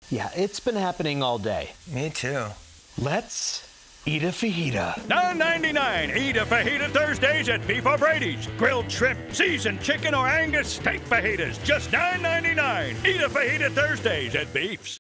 Yeah, it's been happening all day. Me too. Let's eat a fajita. $9.99. Eat a fajita Thursdays at Beef O'Brady's. Grilled shrimp, seasoned chicken, or Angus steak fajitas. Just $9.99. Eat a fajita Thursdays at Beef's.